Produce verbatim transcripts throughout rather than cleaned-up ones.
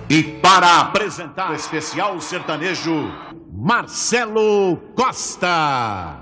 E para apresentar o especial sertanejo, Marcelo Costa.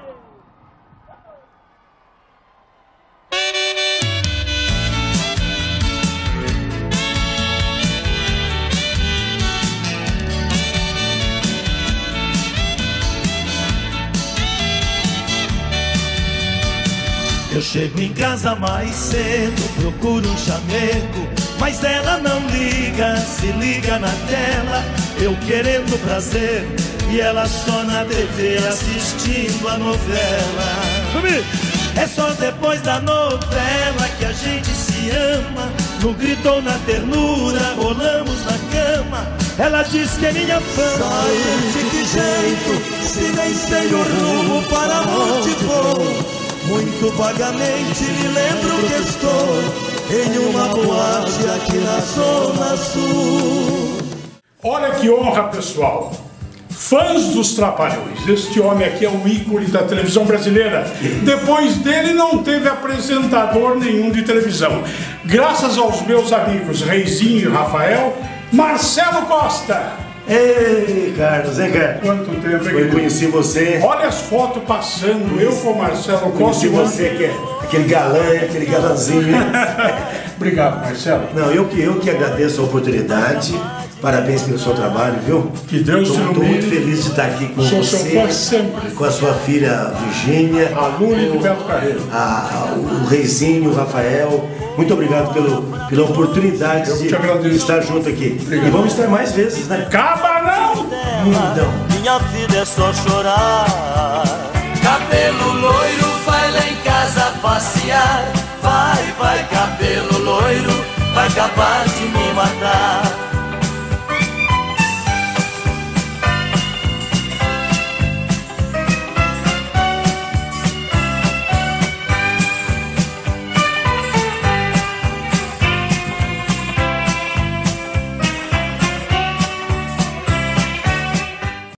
Eu chego em casa mais cedo, procuro um chamego, mas ela não liga, se liga na tela. Eu querendo prazer e ela só na T V assistindo a novela. É só depois da novela que a gente se ama. No grito ou na ternura, rolamos na cama. Ela diz que é minha fama. Sai, de que jeito, se nem sei o rumo para onde vou. Muito vagamente me lembro que estou em uma boate aqui na Zona Sul. Olha que honra, pessoal! Fãs dos Trapalhões, este homem aqui é o ícone da televisão brasileira. Depois dele não teve apresentador nenhum de televisão. Graças aos meus amigos Reizinho e Rafael, Marcelo Costa. Ei, Carlos, hein, cara? Quanto tempo, hein? Eu conheci você. Olha as fotos passando, eu com o Marcelo Costa. Conheci você, que é aquele galã, aquele galãzinho. Obrigado, Marcelo. Não, eu que, eu que agradeço a oportunidade. Parabéns pelo seu trabalho, viu? Que Deus te ilumine. Estou muito feliz de estar aqui com Sou você. Sou seu fã sempre. Com a sua filha Virgínia. A Lune do Beto Carreiro. A, a, o Reizinho, o Rafael. Muito obrigado pelo, pela oportunidade de, de estar junto aqui. Obrigado. E vamos estar mais vezes, né? Acaba não! Então. Minha vida é só chorar. Cabelo loiro, vai lá em casa passear.